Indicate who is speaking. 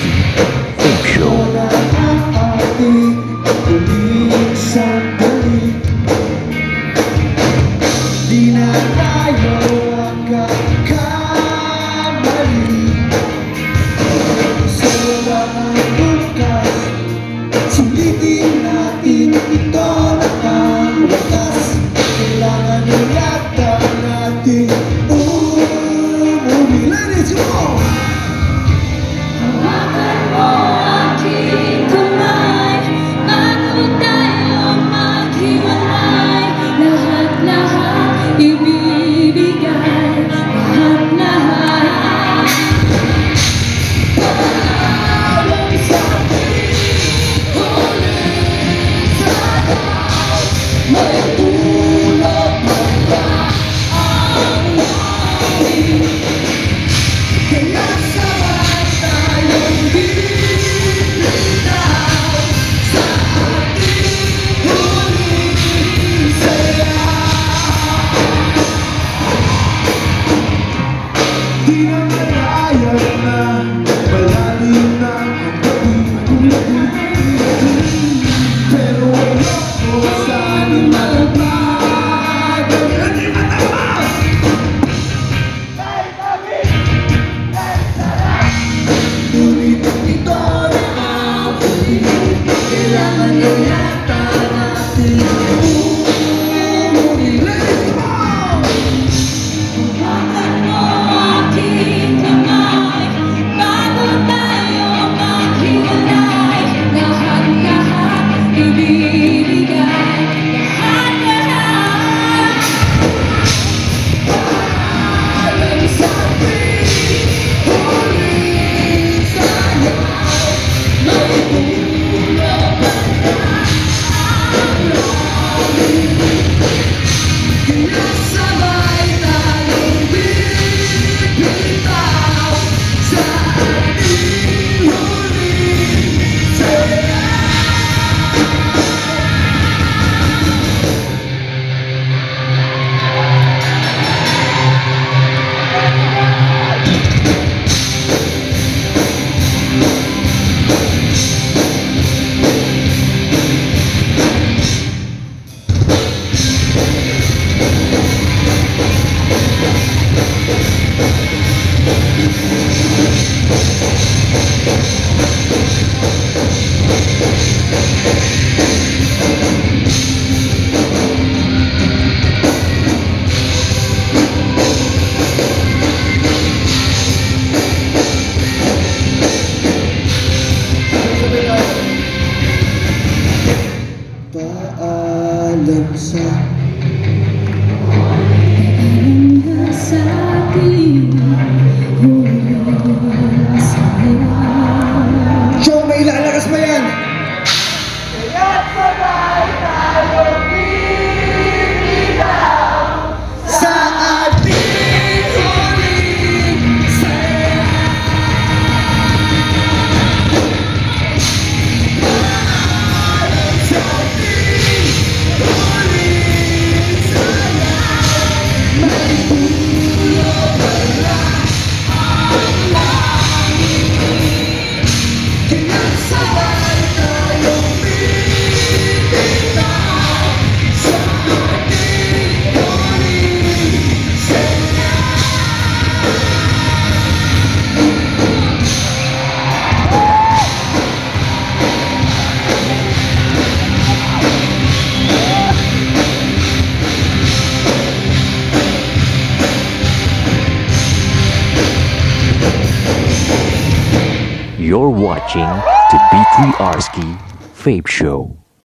Speaker 1: Arski Fame Show.
Speaker 2: Di na tayo magkakamali sa walang bukas. Sulitin natin ito na ang wakas. Kailangan yata natin umuwi. Ladies, come on!
Speaker 3: Hawakan mo aking kamay bago tayo maghiwalay. Lahat-lahat ibibigay, lahat-lahat. Paalam sa ulit sa lahat. May tulog man ba ang langit? Kaya sabay tayong bibitaw sa ating huling saya.
Speaker 2: Di na malayan na, malalim na ang gabi. Pero ayoko sana malapad. Hindi matama! Ngunit ito na ang huli. Kailangan na yata natin umuwi. Ladies, come on!
Speaker 3: Hawakan mo aking kamay bago tayo maghiwalay. Lahat-lahat ibibigay, lahat-lahat. Paalam sa huling saya. May tulog man ba ang langit?
Speaker 2: Kaya sabay tayong bibitaw sa ating huling saya. Paalam sa
Speaker 3: Hanggang sa ating huling saya.
Speaker 2: show, may ilalakas pa yan! Sa ating huling saya. Paalam sa ating huling saya. May tulog pala ang langit. Kaya sabay tayong bibitaw sa ating huling saya.
Speaker 1: You're watching the B3 Arski Fame Show.